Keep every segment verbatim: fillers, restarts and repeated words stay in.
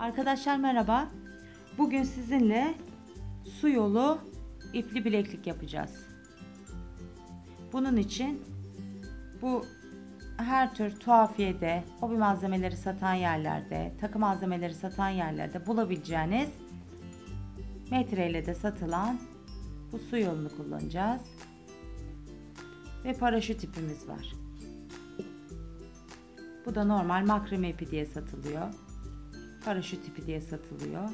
Arkadaşlar merhaba. Bugün sizinle su yolu ipli bileklik yapacağız. Bunun için bu her tür tuhafiyede, hobi malzemeleri satan yerlerde, takı malzemeleri satan yerlerde bulabileceğiniz metreyle de satılan bu su yolunu kullanacağız. Ve paraşüt ipimiz var. Bu da normal makrame ipi diye satılıyor. Paraşüt ipi diye satılıyor.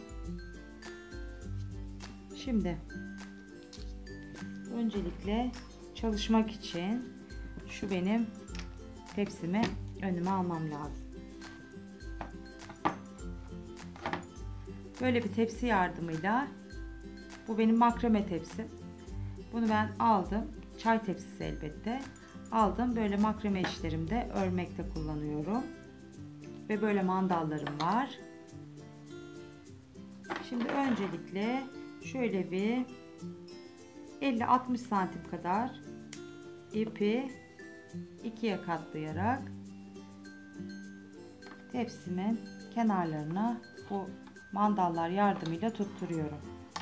Şimdi öncelikle çalışmak için şu benim tepsimi önüme almam lazım. Böyle bir tepsi yardımıyla, bu benim makrame tepsim. Bunu ben aldım. Çay tepsisi elbette. Aldım. Böyle makrame işlerimde örmekte kullanıyorum. Ve böyle mandallarım var. Şimdi öncelikle şöyle bir elli altmış santim kadar ipi ikiye katlayarak tepsimin kenarlarına bu mandallar yardımıyla tutturuyorum.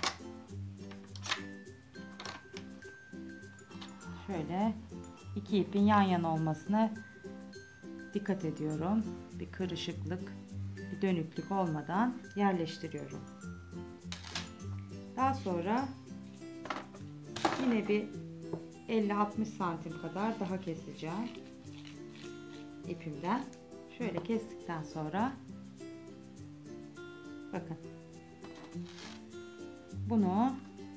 Şöyle iki ipin yan yana olmasına dikkat ediyorum. Bir kırışıklık, bir dönüklük olmadan yerleştiriyorum. Daha sonra yine bir elli altmış santim kadar daha keseceğim ipimden. Şöyle kestikten sonra bakın bunu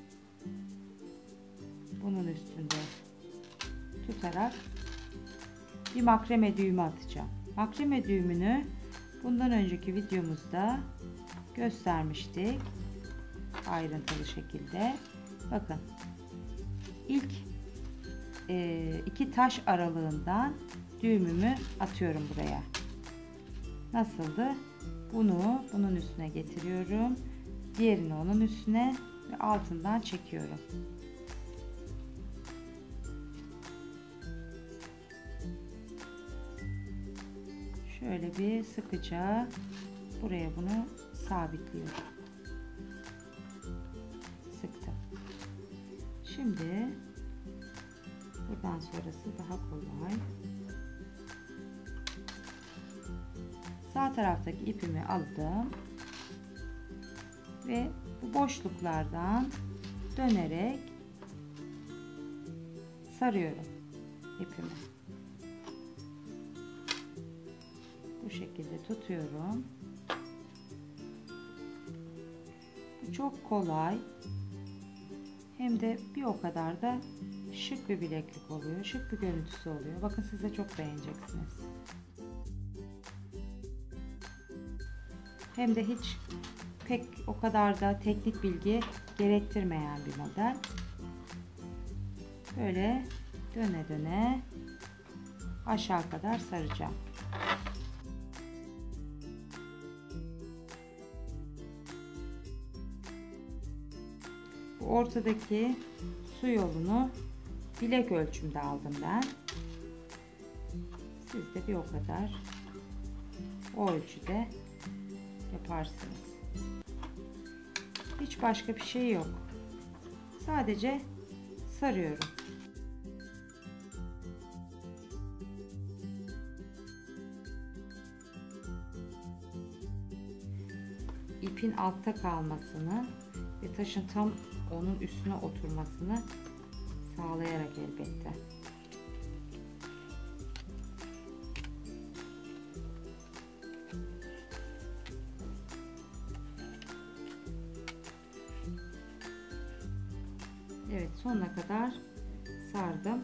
bunun üstünde tutarak bir makrame düğümü atacağım. Makrame düğümünü bundan önceki videomuzda göstermiştik ayrıntılı şekilde. Bakın ilk e, iki taş aralığından düğümümü atıyorum buraya. Nasıldı? Bunu bunun üstüne getiriyorum. Diğerini onun üstüne ve altından çekiyorum. Şöyle bir sıkıca buraya bunu sabitliyorum. Sıktım. Şimdi buradan sonrası daha kolay. Sağ taraftaki ipimi aldım ve bu boşluklardan dönerek sarıyorum ipimi. Bu şekilde tutuyorum. Bu çok kolay. Hem de bir o kadar da şık bir bileklik oluyor. Şık bir görüntüsü oluyor. Bakın siz de çok beğeneceksiniz. Hem de hiç pek o kadar da teknik bilgi gerektirmeyen bir model. Böyle döne döne aşağı kadar saracağım. Bu ortadaki su yolunu bilek ölçümde aldım ben. Siz de bir o kadar o ölçüde yaparsınız. Hiç başka bir şey yok. Sadece sarıyorum. İpin altta kalmasını ve taşın tam onun üstüne oturmasını sağlayarak elbette. Evet, sonuna kadar sardım.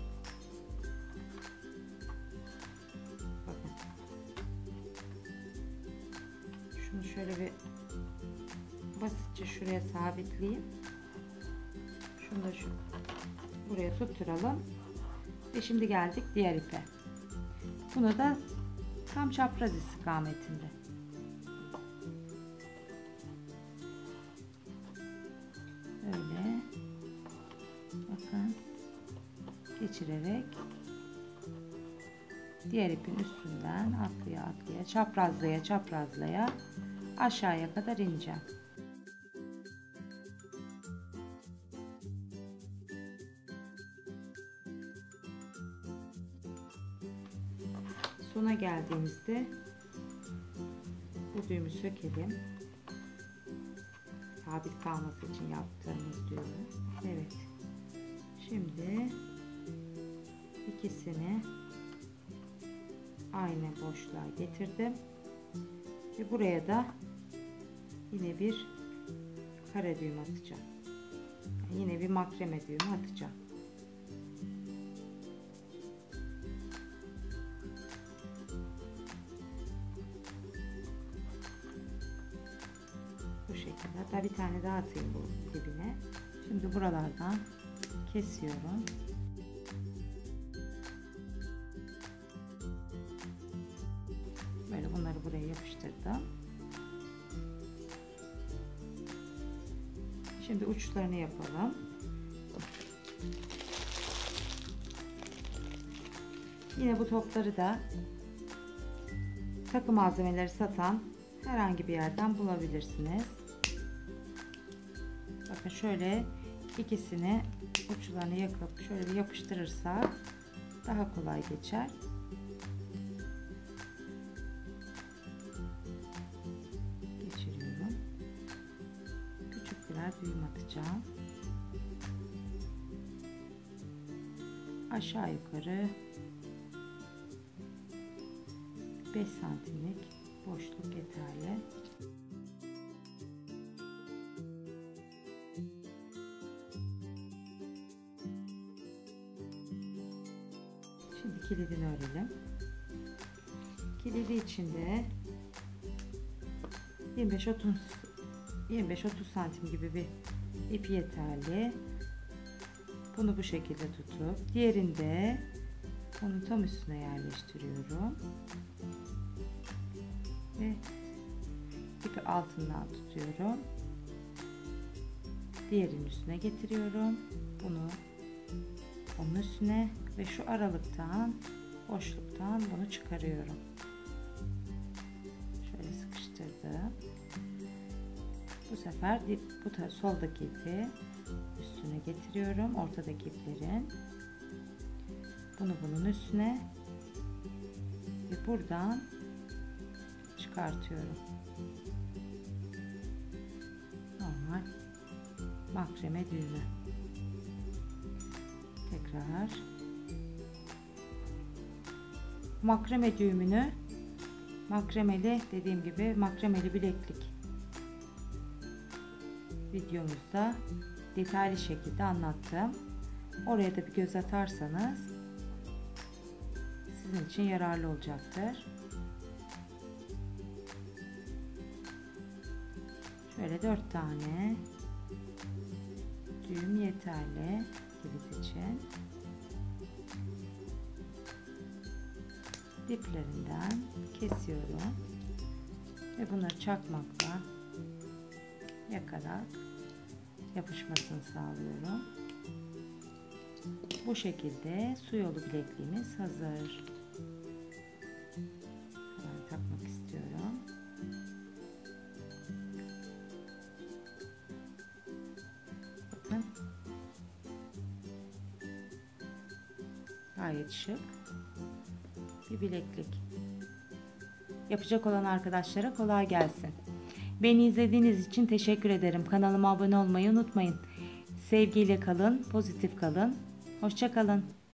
Bakın. Şunu şöyle bir basitçe şuraya sabitleyeyim. Şunu da şu buraya tutturalım. Ve şimdi geldik diğer ipe. Bunu da tam çapraz istikametinde. Öyle. Bakın. Geçirerek diğer ipin üstünden atlaya atlaya çaprazlaya çaprazlaya aşağıya kadar ineceğim. Sona geldiğimizde bu düğümü sökelim. Sabit kalması için yaptığımız düğümü. Evet. Şimdi ikisini aynı boşluğa getirdim. Ve buraya da yine bir kare düğüm atacağım. Yani yine bir makreme düğümü atacağım. Bu şekilde. Hatta bir tane daha atayım bu dibine. Şimdi buralardan kesiyorum. Böyle bunları buraya yapıştırdım. Şimdi uçlarını yapalım. Yine bu topları da takı malzemeleri satan herhangi bir yerden bulabilirsiniz. Bakın şöyle ikisini uçlarını yakıp şöyle bir yapıştırırsak daha kolay geçer. Geçiriyorum. Küçük birer düğüm atacağım. Aşağı yukarı beş santimlik boşluk yeterli. Şimdi kilidini örelim. Kilidi içinde yirmi beş otuz yirmi beş otuz santim gibi bir ip yeterli. Bunu bu şekilde tutup diğerinde onun tam üstüne yerleştiriyorum. Ve ipi altından tutuyorum. Diğerinin üstüne getiriyorum. Bunu onun üstüne ve şu aralıktan, boşluktan bunu çıkarıyorum. Şöyle sıkıştırdım. Bu sefer bu soldaki ipi üstüne getiriyorum. Ortadaki iplerin. Bunu bunun üstüne ve buradan çıkartıyorum. Normal makreme düğümü. Tekrar makreme düğümünü makremeli dediğim gibi makremeli bileklik videomuzda detaylı şekilde anlattım. Oraya da bir göz atarsanız sizin için yararlı olacaktır. Şöyle dört tane düğüm yeterli kilit için. Diplerinden kesiyorum ve bunları çakmakla yakarak yapışmasını sağlıyorum. Bu şekilde su yolu bilekliğimiz hazır. Hemen takmak istiyorum. Bakın. Gayet şık bir bileklik. Yapacak olan arkadaşlara kolay gelsin. Beni izlediğiniz için teşekkür ederim. Kanalıma abone olmayı unutmayın. Sevgiyle kalın, pozitif kalın. Hoşça kalın.